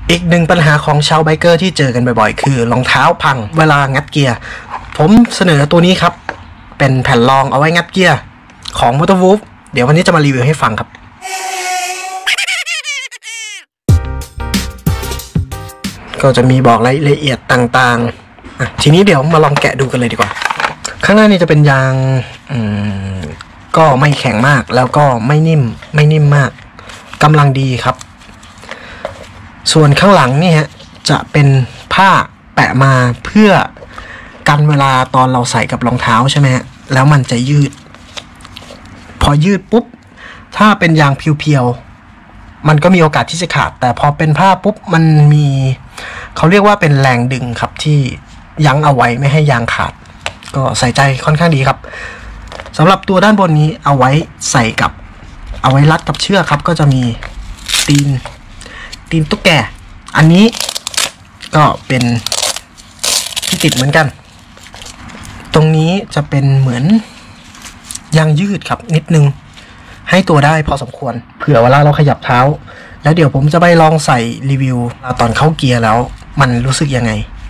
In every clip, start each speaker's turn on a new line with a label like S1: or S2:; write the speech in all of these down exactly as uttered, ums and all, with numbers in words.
S1: อีกหนึ่งปัญหาของชาวไบเกอร์ที่เจอกันบ่อยๆคือรองเท้าพังเวลางัดเกียร์ผมเสนอตัวนี้ครับเป็นแผ่นรองเอาไว้งัดเกียร์ของ Motorwolf เดี๋ยววันนี้จะมารีวิวให้ฟังครับก็จะมีบอกรายละเอียดต่างๆอ่ะทีนี้เดี๋ยวมาลองแกะดูกันเลยดีกว่าข้างหน้านี่จะเป็นยางอืมก็ไม่แข็งมากแล้วก็ไม่นิ่มไม่นิ่มมากกำลังดีครับส่วนข้างหลังนี่ฮะจะเป็นผ้าแปะมาเพื่อกันเวลาตอนเราใส่กับรองเท้าใช่ไหมฮะแล้วมันจะยืดพอยืดปุ๊บถ้าเป็นยางเพียวๆมันก็มีโอกาสที่จะขาดแต่พอเป็นผ้าปุ๊บมันมีเขาเรียกว่าเป็นแรงดึงครับที่ยั้งเอาไว้ไม่ให้ยางขาดก็ใส่ใจค่อนข้างดีครับสำหรับตัวด้านบนนี้เอาไว้ใส่กับเอาไว้รัดกับเชือกครับก็จะมีตีนตีนตุ๊กแกอันนี้ก็เป็นที่ติดเหมือนกันตรงนี้จะเป็นเหมือนยางยืดครับนิดนึงให้ตัวได้พอสมควรเผื่อเวลาเราขยับเท้าแล้วเดี๋ยวผมจะไปลองใส่รีวิวตอนเข้าเกียร์แล้วมันรู้สึกยังไง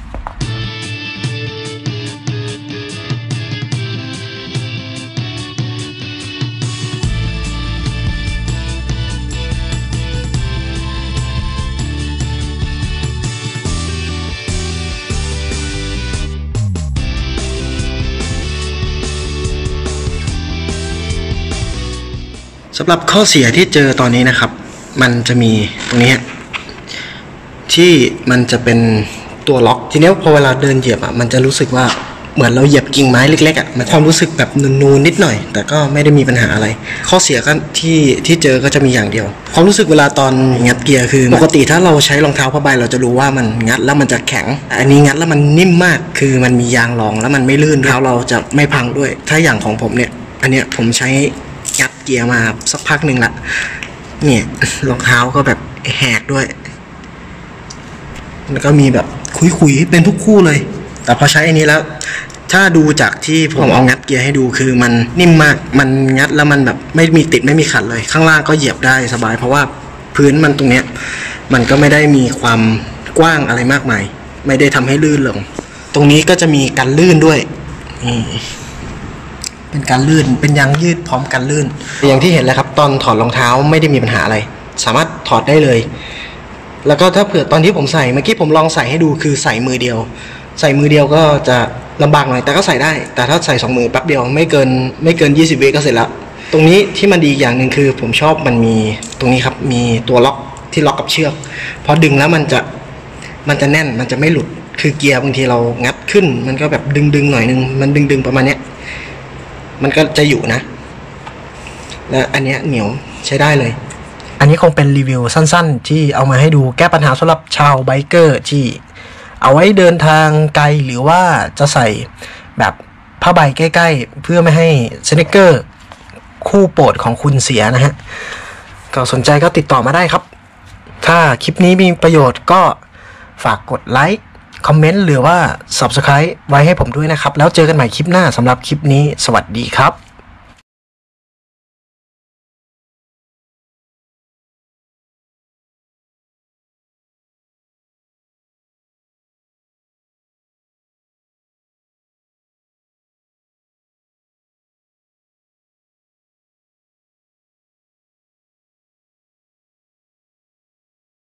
S1: สำหรับข้อเสียที่เจอตอนนี้นะครับมันจะมีตรงนี้ที่มันจะเป็นตัวล็อกทีนี้พอเวลาเดินเหยียบอ่ะมันจะรู้สึกว่าเหมือนเราเหยียบกิ่งไม้เล็กๆอ่ะมันความรู้สึกแบบนูนๆนิดหน่อยแต่ก็ไม่ได้มีปัญหาอะไรข้อเสียก็ที่ที่เจอก็จะมีอย่างเดียวความรู้สึกเวลาตอนงัดเกียร์คือปกติถ้าเราใช้รองเท้าผ้าใบเราจะรู้ว่ามันงัดแล้วมันจะแข็งอันนี้งัดแล้วมันนิ่มมากคือมันมียางรองแล้วมันไม่ลื่นเท้าเราจะไม่พังด้วยถ้าอย่างของผมเนี่ยอันเนี้ยผมใช้งัดเกียร์มาสักพักหนึ่งละเนี่ยรองเท้าก็แบบแหกด้วยแล้วก็มีแบบคุยๆเป็นทุกคู่เลยแต่พอใช้อันนี้แล้วถ้าดูจากที่ผมเอางัดเกียร์ให้ดูคือมันนิ่มมากมันงัดแล้วมันแบบไม่มีติดไม่มีขัดเลยข้างล่างก็เหยียบได้สบายเพราะว่าพื้นมันตรงเนี้ยมันก็ไม่ได้มีความกว้างอะไรมากมายไม่ได้ทำให้ลื่นลงตรงนี้ก็จะมีกันลื่นด้วยนี่เป็นการลื่นเป็นยางยืดพร้อมกันลื่นอย่างที่เห็นแล้วครับตอนถอดรองเท้าไม่ได้มีปัญหาอะไรสามารถถอดได้เลยแล้วก็ถ้าเผื่อตอนที่ผมใส่เมื่อกี้ผมลองใส่ให้ดูคือใส่มือเดียวใส่มือเดียวก็จะลำบากหน่อยแต่ก็ใส่ได้แต่ถ้าใส่สองมือแป๊บเดียวไม่เกินไม่เกินยี่สิบวิก็เสร็จแล้วตรงนี้ที่มันดีอย่างหนึ่งคือผมชอบมันมีตรงนี้ครับมีตัวล็อกที่ล็อกกับเชือกพอดึงแล้วมันจะมันจะแน่นมันจะไม่หลุดคือเกียร์บางทีเรางัดขึ้นมันก็แบบดึงดึงหน่อยนึงมันดึงดึงประมาณเนี้ยมันก็จะอยู่นะและอันนี้เหนียวใช้ได้เลยอันนี้คงเป็นรีวิวสั้นๆที่เอามาให้ดูแก้ปัญหาสำหรับชาวไบเกอร์ที่เอาไว้เดินทางไกลหรือว่าจะใส่แบบผ้าใบใกล้ๆเพื่อไม่ให้สนิกเกอร์คู่โปรดของคุณเสียนะฮะก็สนใจก็ติดต่อมาได้ครับถ้าคลิปนี้มีประโยชน์ก็ฝากกดไลค์คอมเมนต์หรือว่า ซับสไครบ์ ไว้ให้ผมด้วยนะครับแล้วเจอกันใหม่คลิปหน้าสำหรับคลิปนี้สวัสดีครับ